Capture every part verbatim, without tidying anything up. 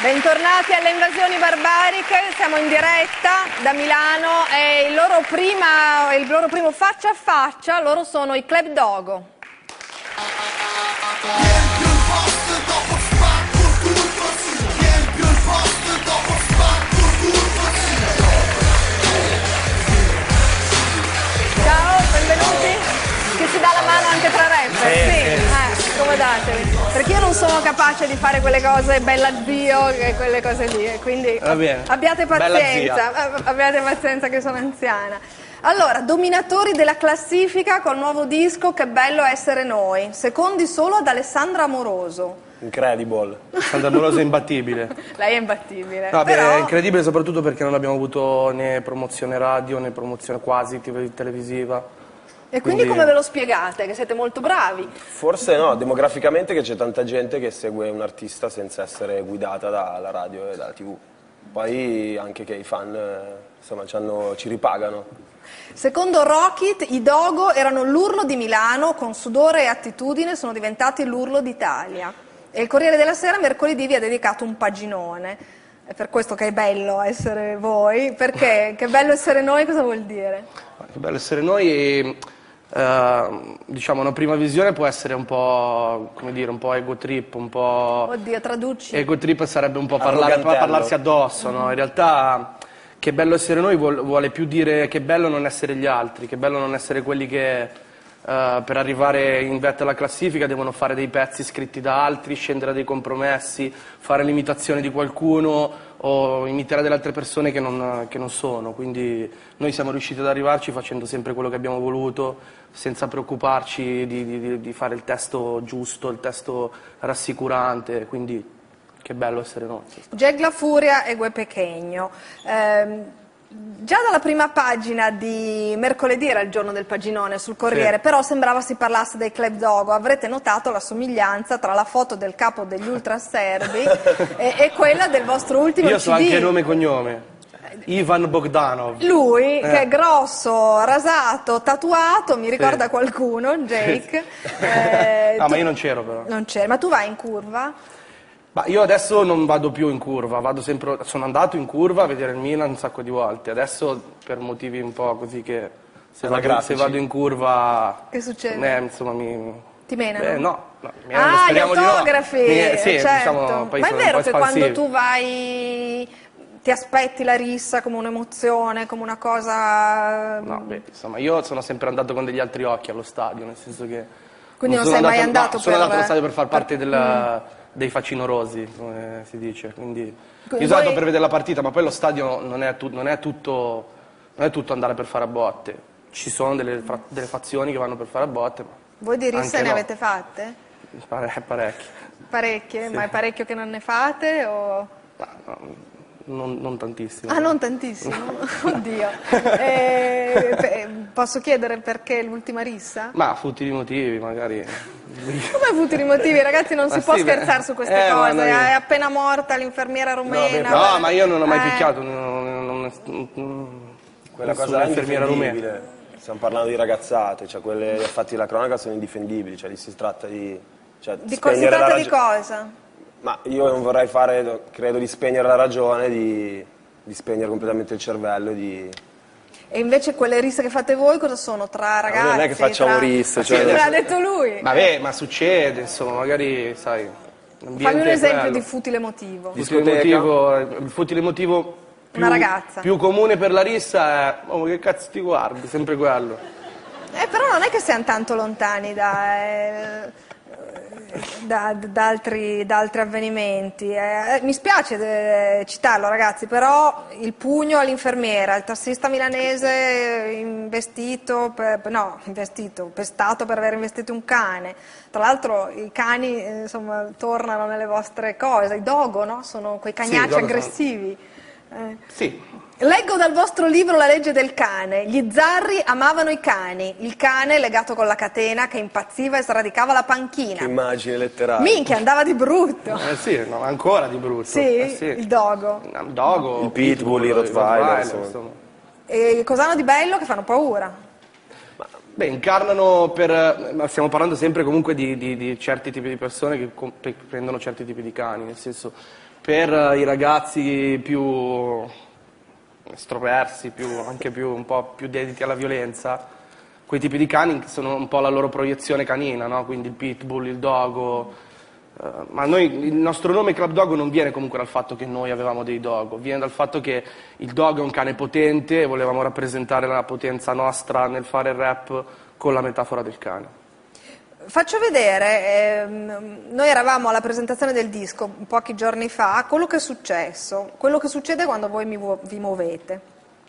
Bentornati alle Invasioni Barbariche, siamo in diretta da Milano e il loro, prima, il loro primo faccia a faccia, loro sono i Club Dogo. Ciao, benvenuti. Che si dà la mano anche tra rapper, sì, sì. Eh, accomodatevi. Perché io non sono capace di fare quelle cose bella zio e quelle cose lì, quindi abbiate pazienza, abbiate pazienza che sono anziana. Allora, dominatori della classifica col nuovo disco Che bello essere noi, secondi solo ad Alessandra Amoroso. Incredible. Alessandra Amoroso è imbattibile. Lei è imbattibile. No, però... beh, è incredibile soprattutto perché non abbiamo avuto né promozione radio né promozione quasi televisiva. E quindi, quindi come ve lo spiegate? Che siete molto bravi? Forse no, demograficamente che c'è tanta gente che segue un artista senza essere guidata dalla radio e dalla tivù. Poi anche che i fan insomma, ci, hanno, ci ripagano. Secondo Rockit i Dogo erano l'urlo di Milano, con sudore e attitudine sono diventati l'urlo d'Italia. E il Corriere della Sera mercoledì vi ha dedicato un paginone. È per questo che è bello essere voi, perché che bello essere noi cosa vuol dire? Che bello essere noi e... Uh, diciamo una prima visione può essere un po', come dire, un po' ego trip, un po'... Oddio, traduci. Ego trip sarebbe un po' parlare, parlarsi addosso, no? In realtà che bello essere noi vuole, vuole più dire che bello non essere gli altri, che bello non essere quelli che uh, per arrivare in vetta alla classifica devono fare dei pezzi scritti da altri, scendere a dei compromessi, fare l'imitazione di qualcuno o imitare delle altre persone che non, che non sono, quindi noi siamo riusciti ad arrivarci facendo sempre quello che abbiamo voluto, senza preoccuparci di, di, di fare il testo giusto, il testo rassicurante, quindi che bello essere noi. Jack La Furia e Gue Pequeño. Eh, già dalla prima pagina di mercoledì era il giorno del paginone sul Corriere, sì. Però sembrava si parlasse dei Club Dogo. Avrete notato la somiglianza tra la foto del capo degli ultra serbi e, e quella del vostro ultimo Io C D. so anche nome e cognome. Ivan Bogdanov. Lui, eh. che è grosso, rasato, tatuato, mi ricorda sì. qualcuno, Jake. Sì. Eh, ah, tu... ma io non c'ero però. Non c'ero, ma tu vai in curva? Ma io adesso non vado più in curva, vado sempre, sono andato in curva a vedere il Milan un sacco di volte, adesso per motivi un po' così che se, vado, se vado in curva... Che succede? Eh, insomma mi... Ti menano? Beh, no, no, mi ah, gli autografi! Di no. mi, sì, certo. diciamo, ma è vero che quando tu vai... ti aspetti la rissa come un'emozione, come una cosa... No, beh, insomma, io sono sempre andato con degli altri occhi allo stadio, nel senso che... Quindi non, non sei mai andato, no, per... sono andato allo stadio per far parte per... della, mm. dei facinorosi, come si dice, quindi... quindi io sono voi... andato per vedere la partita, ma poi lo stadio non è, tu, non è, tutto, non è tutto andare per fare a botte, ci sono delle, delle fazioni che vanno per fare a botte, ma... Voi di risse ne no. avete fatte? Pare, parecchie. Parecchie? Sì. Ma è parecchio che non ne fate o... No, no. Non, non tantissimo. Ah, non tantissimo? Oddio. Eh, posso chiedere perché l'ultima rissa? Ma futili motivi, magari. Come futili motivi? Ragazzi, non ma si sì, può beh. scherzare su queste eh, cose. Noi... È appena morta l'infermiera rumena. No, no, ma io non ho mai eh. picchiato. Non, non, non, Quella cosa è infermiera rumena. Stiamo parlando di ragazzate, cioè quelle fatti della cronaca sono indifendibili, cioè lì si tratta di... Cioè, di cosa si tratta di cosa? Ma io non vorrei fare, credo, di spegnere la ragione, di, di spegnere completamente il cervello, di... E invece quelle risse che fate voi cosa sono? Tra ragazzi? Non è che facciamo tra... risse, cioè... Sì, l'ha detto lui! Vabbè, ma succede, insomma, magari, sai... Fammi un esempio di futile motivo. Futile motivo, il futile motivo più, Una ragazza. più comune per la rissa è... Oh, che cazzo ti guardi? Sempre quello. Eh, però non è che siamo tanto lontani da... Eh... Da, da, altri, da altri avvenimenti. Eh, mi spiace eh, citarlo ragazzi, però il pugno all'infermiera, il tassista milanese investito, per, no, investito, pestato per aver investito un cane. Tra l'altro i cani eh, insomma, tornano nelle vostre cose, i dogo, no? Sono quei cagnacci sì, aggressivi. Eh. Sì. Leggo dal vostro libro La legge del cane. Gli zarri amavano i cani. Il cane legato con la catena che impazziva e sradicava la panchina. Che immagine letterale. Minchia, andava di brutto. Eh sì, no, ancora di brutto. Sì, eh sì. Il dogo. Il dogo. Il pitbull, il rottweiler, insomma. insomma. E cosa hanno di bello? Che fanno paura. Ma, beh, incarnano per... Ma stiamo parlando sempre comunque di, di, di certi tipi di persone che, che prendono certi tipi di cani, nel senso... per i ragazzi più estroversi, più, anche più, un po' più dediti alla violenza, quei tipi di cani sono un po' la loro proiezione canina, no? Quindi il pitbull, il dogo. Uh, ma noi, il nostro nome Club Dogo non viene comunque dal fatto che noi avevamo dei dogo, viene dal fatto che il dogo è un cane potente e volevamo rappresentare la potenza nostra nel fare il rap con la metafora del cane. Faccio vedere, ehm, noi eravamo alla presentazione del disco pochi giorni fa, quello che è successo, quello che succede quando voi mi, vi muovete.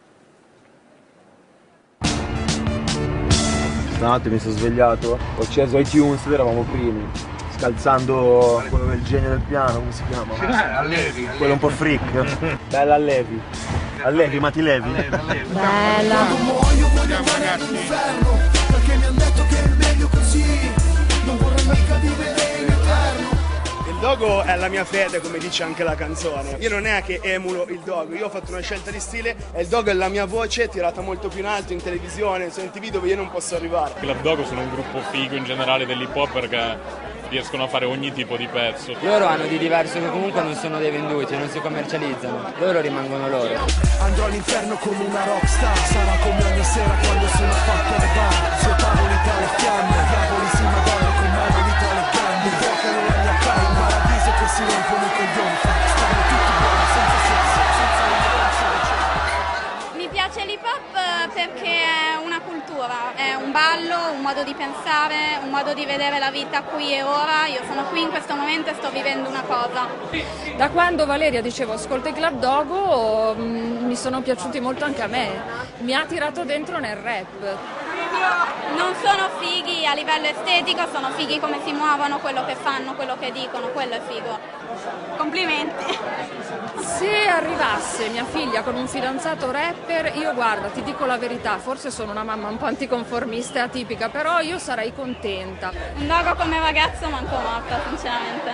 Stanotte mi sono svegliato, ho acceso iTunes ed eravamo primi. Scalzando quello del genio del piano, come si chiama? Allevi. Quello un po' freak. Bella Allevi. Allevi, ma ti levi? Allevi, Allevi. Bella. Io voglio andare all'inferno, perché mi hanno detto che è meglio così. Non vorrei mai cadere all'interno. Il dogo è la mia fede, come dice anche la canzone. Io non è che emulo il dogo, io ho fatto una scelta di stile e il dogo è la mia voce tirata molto più in alto in televisione, su M T V, dove io non posso arrivare. I Club Dogo sono un gruppo figo in generale dell'hip hop perché riescono a fare ogni tipo di pezzo. Loro hanno di diverso che comunque non sono dei venduti, non si commercializzano, loro rimangono loro. Andrò all'inferno come una rockstar, sarà come ogni sera quando sono fatto al bar. Suoi tavoli tra le fiamme, diavoli si madonna con manoli tra le gambe. Invocano la mia cara, il paradiso che si rompono i coglioni. Stanno tutti buoni, senza senso, senza senso. Mi piace l'hip hop perché è una cultura, è un ballo, un modo di pensare, un modo di vedere la vita qui e ora. Io sono qui in questo momento e sto vivendo una cosa. Da quando Valeria dicevo ascolta i Club Dogo mh, mi sono piaciuti molto anche a me, mi ha tirato dentro nel rap. Non sono fighi a livello estetico, sono fighi come si muovono, quello che fanno, quello che dicono, quello è figo. Complimenti. Se arrivasse mia figlia con un fidanzato rapper, io guarda, ti dico la verità, forse sono una mamma un po' anticonformista e atipica, però io sarei contenta. Un dogo come ragazzo manco morto, sinceramente.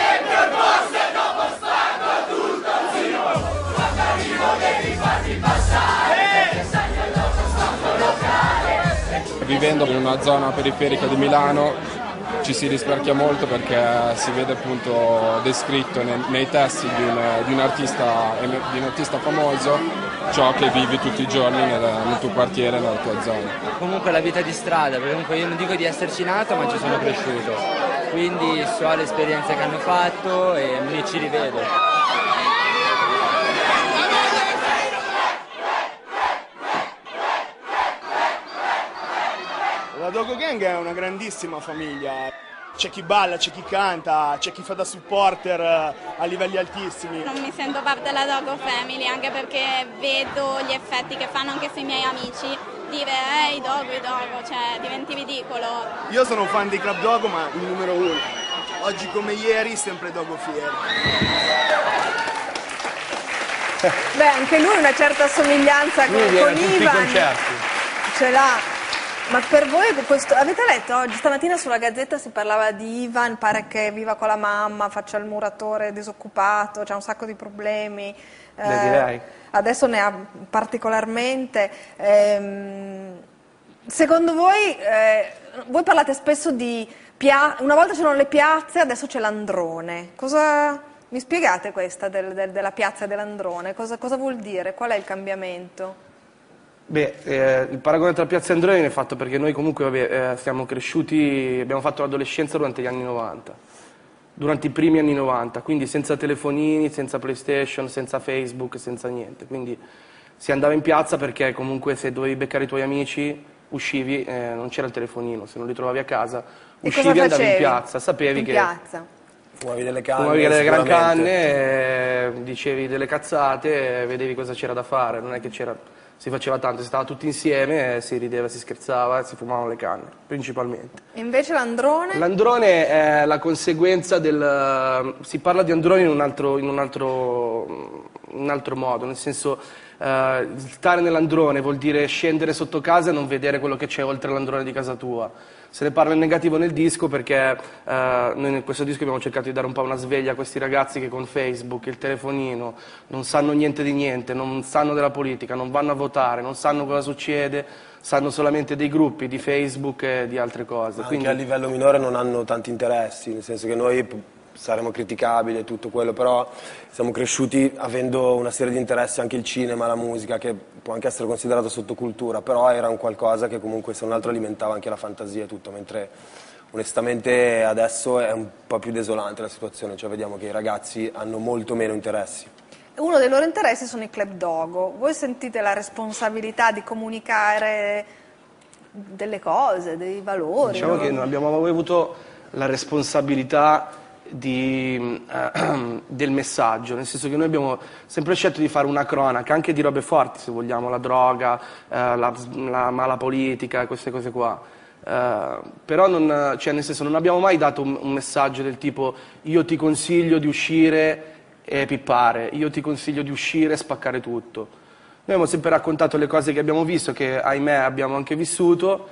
Vivendo in una zona periferica di Milano ci si rispecchia molto perché si vede appunto descritto nei, nei testi di un, di, un artista, di un artista famoso ciò che vivi tutti i giorni nel, nel tuo quartiere, nella tua zona. Comunque la vita di strada, perché comunque io non dico di esserci nato ma ci sono cresciuto, quindi so le esperienze che hanno fatto e mi ci rivedo. La Dogo Gang è una grandissima famiglia, c'è chi balla, c'è chi canta, c'è chi fa da supporter a livelli altissimi. Non mi sento parte della Dogo Family anche perché vedo gli effetti che fanno anche sui miei amici, dire ehi Dogo, i Dogo, cioè diventi ridicolo. Io sono fan di Club Dogo ma il numero uno, oggi come ieri sempre Dogo fiero. Beh, anche lui una certa somiglianza con, con Ivan ce l'ha. Ma per voi questo, avete letto oggi, stamattina sulla Gazzetta si parlava di Ivan, pare che viva con la mamma, faccia il muratore disoccupato, c'ha un sacco di problemi. Beh, direi. Adesso ne ha particolarmente. Ehm, secondo voi, eh, voi parlate spesso di, pia- una volta c'erano le piazze, adesso c'è l'androne. Cosa, mi spiegate questa del, del, della piazza dell'androne? Cosa, cosa vuol dire? Qual è il cambiamento? Beh, eh, il paragone tra Piazza e Androne viene fatto perché noi comunque vabbè, eh, siamo cresciuti, abbiamo fatto l'adolescenza durante gli anni novanta, durante i primi anni novanta, quindi senza telefonini, senza PlayStation, senza Facebook, senza niente. Quindi si andava in piazza perché comunque se dovevi beccare i tuoi amici, uscivi, eh, non c'era il telefonino, se non li trovavi a casa, uscivi e andavi in piazza, sapevi in che... piazza? Fumavi delle canne, Fumavi delle gran canne, eh, dicevi delle cazzate, eh, vedevi cosa c'era da fare, non è che c'era... Si faceva tanto, si stava tutti insieme, si rideva, si scherzava, si fumavano le canne, principalmente. E invece l'androne? L'androne è la conseguenza del... si parla di androne in un altro, in un altro, in un altro modo, nel senso eh, stare nell'androne vuol dire scendere sotto casa e non vedere quello che c'è oltre l'androne di casa tua. Se ne parla in negativo nel disco perché eh, noi in questo disco abbiamo cercato di dare un po' una sveglia a questi ragazzi che con Facebook, il telefonino, non sanno niente di niente, non sanno della politica, non vanno a votare, non sanno cosa succede, sanno solamente dei gruppi di Facebook e di altre cose. Anche Quindi... a livello minore non hanno tanti interessi, nel senso che noi saremo criticabili e tutto quello, però siamo cresciuti avendo una serie di interessi, anche il cinema, la musica, che può anche essere considerato sottocultura, però era un qualcosa che comunque se non altro alimentava anche la fantasia e tutto, mentre onestamente adesso è un po' più desolante la situazione, cioè vediamo che i ragazzi hanno molto meno interessi. Uno dei loro interessi sono i club dogo. Voi sentite la responsabilità di comunicare delle cose, dei valori? Diciamo no? che non abbiamo mai avuto la responsabilità di, eh, del messaggio, nel senso che noi abbiamo sempre scelto di fare una cronaca, anche di robe forti se vogliamo, la droga, eh, la, la mala politica, queste cose qua. Eh, però non, cioè nel senso, non abbiamo mai dato un, un messaggio del tipo io ti consiglio di uscire e pippare, io ti consiglio di uscire e spaccare tutto. Noi abbiamo sempre raccontato le cose che abbiamo visto, che ahimè abbiamo anche vissuto,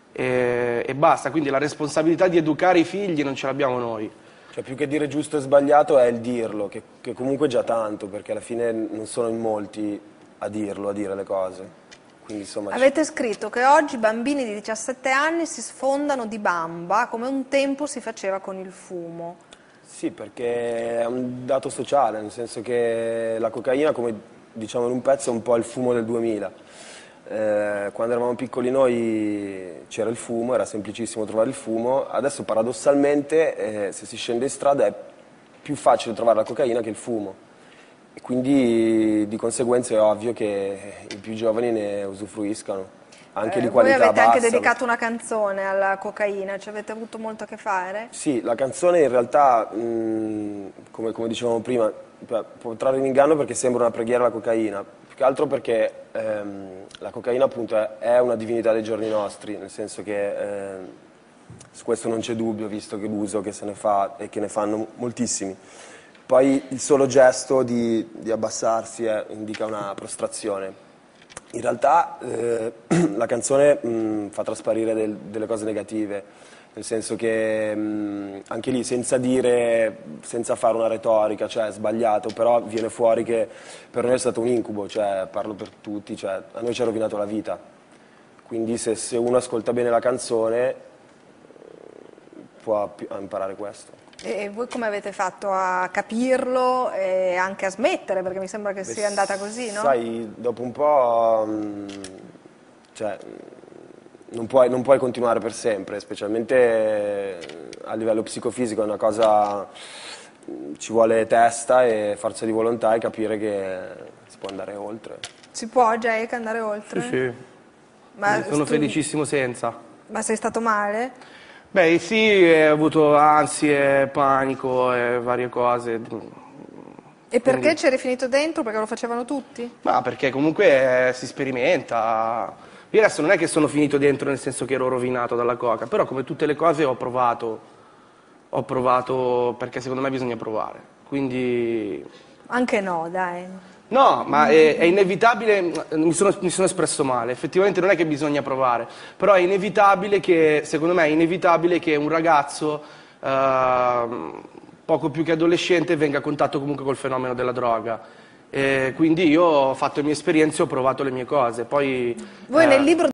e, e basta, quindi la responsabilità di educare i figli non ce l'abbiamo noi. Cioè più che dire giusto e sbagliato è il dirlo, che, che comunque è già tanto, perché alla fine non sono in molti a dirlo, a dire le cose. Quindi, insomma, avete scritto che oggi i bambini di diciassette anni si sfondano di bamba come un tempo si faceva con il fumo. Sì, perché è un dato sociale, nel senso che la cocaina, come diciamo in un pezzo, è un po' il fumo del duemila. Eh, quando eravamo piccoli noi c'era il fumo, era semplicissimo trovare il fumo, adesso paradossalmente eh, se si scende in strada è più facile trovare la cocaina che il fumo. E quindi di conseguenza è ovvio che i più giovani ne usufruiscano, anche eh, di qualità bassa. Voi avete bassa. anche dedicato una canzone alla cocaina, ci avete avuto molto a che fare? Sì, la canzone in realtà, mh, come, come dicevamo prima, può trarre in inganno perché sembra una preghiera alla cocaina, più che altro perché ehm, la cocaina appunto è, è una divinità dei giorni nostri, nel senso che eh, su questo non c'è dubbio, visto che l'uso che se ne fa e che ne fanno moltissimi. Poi il solo gesto di, di abbassarsi eh, indica una prostrazione. In realtà eh, la canzone mh, fa trasparire del, delle cose negative, nel senso che mh, anche lì senza dire, senza fare una retorica, cioè è sbagliato, però viene fuori che per noi è stato un incubo, cioè parlo per tutti, cioè a noi ci ha rovinato la vita. Quindi se, se uno ascolta bene la canzone può imparare questo. E voi come avete fatto a capirlo e anche a smettere? Perché mi sembra che Beh, sia andata così, no? Sai, dopo un po', mh, cioè, non puoi, non puoi continuare per sempre, specialmente a livello psicofisico, è una cosa, ci vuole testa e forza di volontà e capire che si può andare oltre. Si può, Jake, andare oltre? Sì, sì. Ma sono tu... felicissimo senza. Ma sei stato male? Beh sì, ho avuto ansie, panico e varie cose. E perché Quindi... c'eri finito dentro? Perché lo facevano tutti? Ma perché comunque eh, si sperimenta. Io adesso non è che sono finito dentro nel senso che ero rovinato dalla coca, però come tutte le cose ho provato, ho provato perché secondo me bisogna provare. Quindi... Anche no, dai. No, ma è, è inevitabile, mi sono, mi sono espresso male, effettivamente non è che bisogna provare, però è inevitabile che, secondo me è inevitabile che un ragazzo eh, poco più che adolescente venga a contatto comunque col fenomeno della droga. E quindi io ho fatto le mie esperienze, ho provato le mie cose. Poi, Voi eh, nel libro